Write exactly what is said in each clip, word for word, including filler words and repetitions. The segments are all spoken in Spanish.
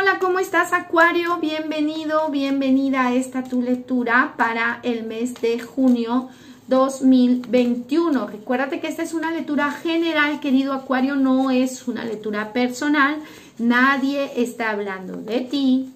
hola, ¿cómo estás, Acuario? Bienvenido, bienvenida a esta tu lectura para el mes de junio dos mil veintiuno. Recuérdate que esta es una lectura general, querido Acuario, no es una lectura personal. Nadie está hablando de ti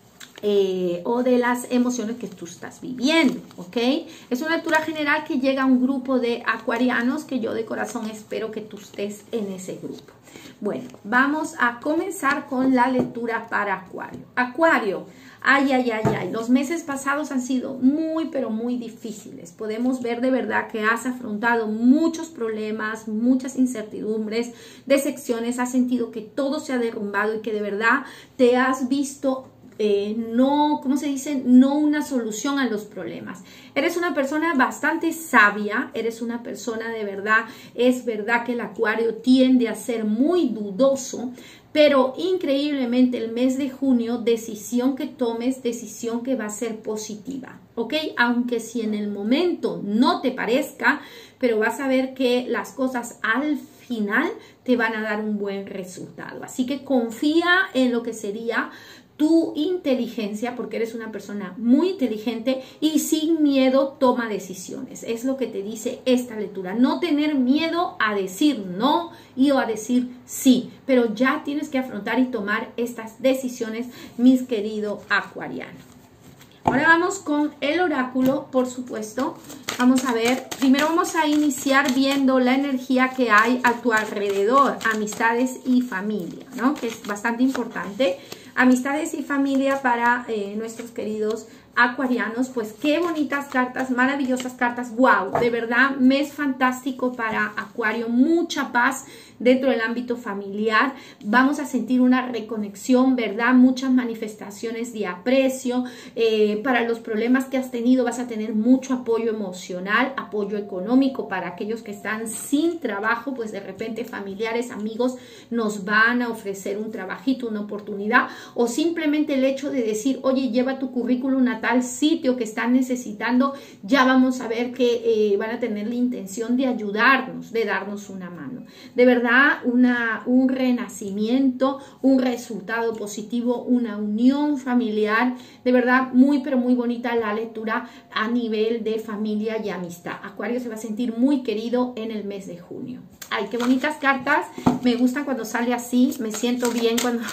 eh, o de las emociones que tú estás viviendo, ¿ok? Es una lectura general que llega a un grupo de acuarianos que yo de corazón espero que tú estés en ese grupo. Bueno, vamos a comenzar con la lectura para Acuario. Acuario, ay, ay, ay, ay, los meses pasados han sido muy, pero muy difíciles. Podemos ver de verdad que has afrontado muchos problemas, muchas incertidumbres, decepciones, has sentido que todo se ha derrumbado y que de verdad te has visto Eh, no, ¿cómo se dice? No una solución a los problemas. Eres una persona bastante sabia, eres una persona de verdad, es verdad que el Acuario tiende a ser muy dudoso, pero increíblemente el mes de junio, decisión que tomes, decisión que va a ser positiva, ¿ok? Aunque si en el momento no te parezca, pero vas a ver que las cosas al final te van a dar un buen resultado. Así que confía en lo que sería tu inteligencia, porque eres una persona muy inteligente y sin miedo toma decisiones. Es lo que te dice esta lectura. No tener miedo a decir no y o a decir sí, pero ya tienes que afrontar y tomar estas decisiones, mis queridos acuarianos. Ahora vamos con el oráculo, por supuesto. Vamos a ver, primero vamos a iniciar viendo la energía que hay a tu alrededor, amistades y familia, ¿no? Que es bastante importante. Amistades y familia para eh, nuestros queridos acuarianos, pues qué bonitas cartas, maravillosas cartas, wow, de verdad, mes fantástico para Acuario, mucha paz dentro del ámbito familiar, vamos a sentir una reconexión, ¿verdad? Muchas manifestaciones de aprecio, eh, para los problemas que has tenido vas a tener mucho apoyo emocional, apoyo económico para aquellos que están sin trabajo, pues de repente familiares, amigos nos van a ofrecer un trabajito, una oportunidad, o simplemente el hecho de decir, oye, lleva tu currículum a tal sitio que están necesitando, ya vamos a ver que eh, van a tener la intención de ayudarnos, de darnos una mano. De verdad, una, un renacimiento, un resultado positivo, una unión familiar, de verdad muy pero muy bonita la lectura a nivel de familia y amistad. Acuario se va a sentir muy querido en el mes de junio. Ay, qué bonitas cartas, me gusta cuando sale así, me siento bien cuando,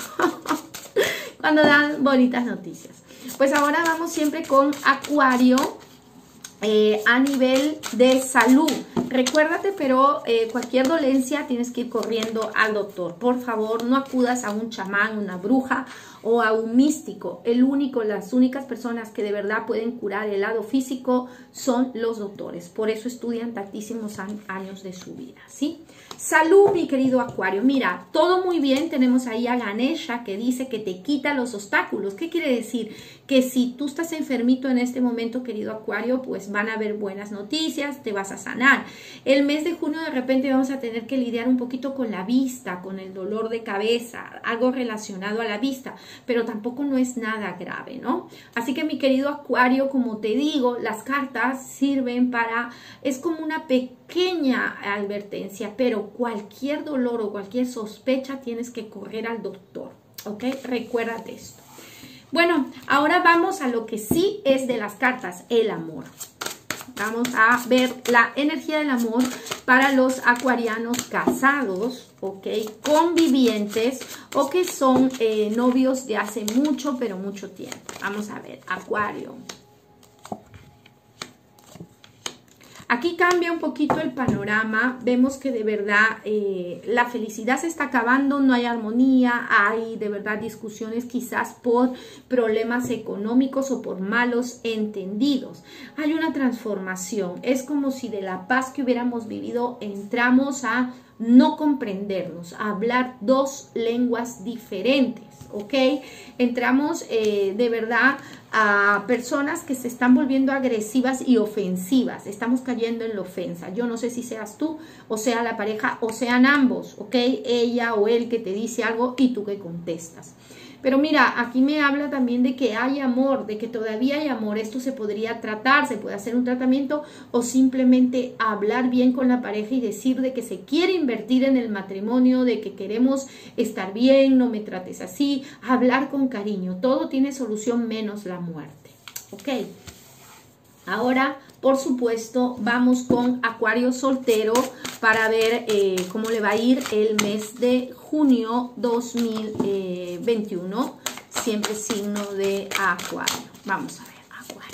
cuando dan bonitas noticias. Pues ahora vamos siempre con Acuario. Eh, a nivel de salud, recuérdate, pero eh, cualquier dolencia tienes que ir corriendo al doctor. Por favor, no acudas a un chamán, una bruja o a un místico. El único, las únicas personas que de verdad pueden curar el lado físico son los doctores. Por eso estudian tantísimos años de su vida, ¿sí? Salud, mi querido Acuario. Mira, todo muy bien. Tenemos ahí a Ganesha que dice que te quita los obstáculos. ¿Qué quiere decir? Que si tú estás enfermito en este momento, querido Acuario, pues van a haber buenas noticias, te vas a sanar. El mes de junio de repente vamos a tener que lidiar un poquito con la vista, con el dolor de cabeza, algo relacionado a la vista, pero tampoco no es nada grave, ¿no? Así que mi querido Acuario, como te digo, las cartas sirven para, es como una pequeña advertencia, pero cualquier dolor o cualquier sospecha tienes que correr al doctor, ¿ok? Recuérdate esto. Bueno, ahora vamos a lo que sí es de las cartas, el amor. Vamos a ver la energía del amor para los acuarianos casados, ¿ok? Convivientes o que son eh, novios de hace mucho, pero mucho tiempo. Vamos a ver, Acuario. Aquí cambia un poquito el panorama, vemos que de verdad eh, la felicidad se está acabando, no hay armonía, hay de verdad discusiones quizás por problemas económicos o por malos entendidos. Hay una transformación, es como si de la paz que hubiéramos vivido entramos a no comprendernos, a hablar dos lenguas diferentes, ¿ok? Entramos eh, de verdad a personas que se están volviendo agresivas y ofensivas, estamos cayendo en la ofensa. Yo no sé si seas tú o sea la pareja o sean ambos, ¿ok? Ella o él que te dice algo y tú que contestas. Pero mira, aquí me habla también de que hay amor, de que todavía hay amor. Esto se podría tratar, se puede hacer un tratamiento o simplemente hablar bien con la pareja y decir de que se quiere invertir en el matrimonio, de que queremos estar bien, no me trates así, hablar con cariño. Todo tiene solución menos la muerte. Ok. Ahora, por supuesto, vamos con Acuario soltero para ver eh, cómo le va a ir el mes de junio dos mil veintiuno. Siempre signo de Acuario. Vamos a ver, Acuario.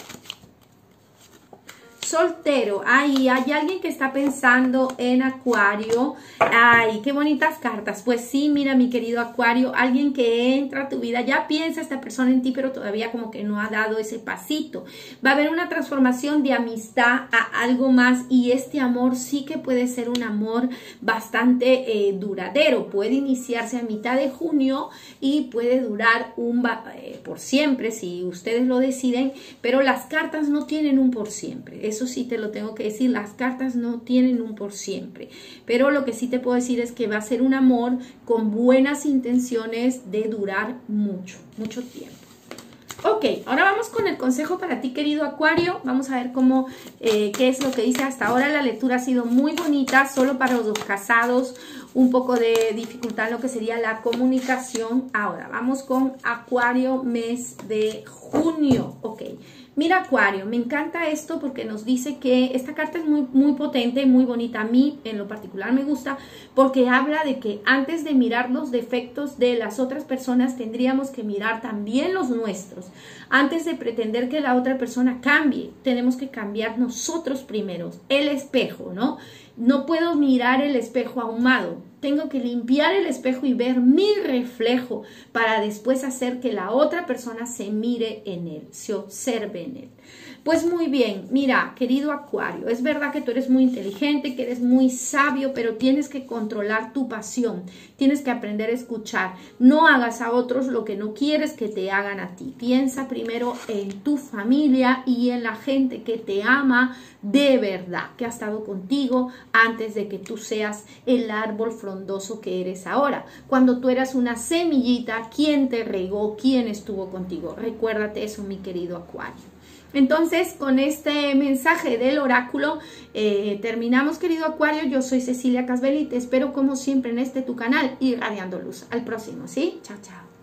Soltero. Ay, hay alguien que está pensando en Acuario. Ay, qué bonitas cartas. Pues sí, mira, mi querido Acuario, alguien que entra a tu vida, ya piensa esta persona en ti, pero todavía como que no ha dado ese pasito. Va a haber una transformación de amistad a algo más y este amor sí que puede ser un amor bastante eh, duradero. Puede iniciarse a mitad de junio y puede durar un eh, por siempre si ustedes lo deciden, pero las cartas no tienen un por siempre. Eso sí te lo tengo que decir, las cartas no tienen un por siempre, pero lo que sí te puedo decir es que va a ser un amor con buenas intenciones de durar mucho, mucho tiempo. Ok, ahora vamos con el consejo para ti, querido Acuario. Vamos a ver cómo, eh, qué es lo que dice hasta ahora. La lectura ha sido muy bonita, solo para los casados, un poco de dificultad en lo que sería la comunicación. Ahora, vamos con Acuario, mes de junio. Ok, mira Acuario, me encanta esto porque nos dice que esta carta es muy, muy potente, muy bonita. A mí en lo particular me gusta porque habla de que antes de mirar los defectos de las otras personas tendríamos que mirar también los nuestros. Antes de pretender que la otra persona cambie, tenemos que cambiar nosotros primero. El espejo, ¿no? No puedo mirar el espejo ahumado. Tengo que limpiar el espejo y ver mi reflejo para después hacer que la otra persona se mire en él, se observe en él. Pues muy bien, mira, querido Acuario, es verdad que tú eres muy inteligente, que eres muy sabio, pero tienes que controlar tu pasión, tienes que aprender a escuchar. No hagas a otros lo que no quieres que te hagan a ti. Piensa primero en tu familia y en la gente que te ama de verdad, que ha estado contigo antes de que tú seas el árbol frondoso que eres ahora. Cuando tú eras una semillita, ¿quién te regó? ¿Quién estuvo contigo? Recuérdate eso, mi querido Acuario. Entonces, con este mensaje del oráculo, eh, terminamos, querido Acuario. Yo soy Cecilia Casvelli, te espero como siempre en este tu canal, Irradiando Luz. Al próximo, ¿sí? Chao, chao.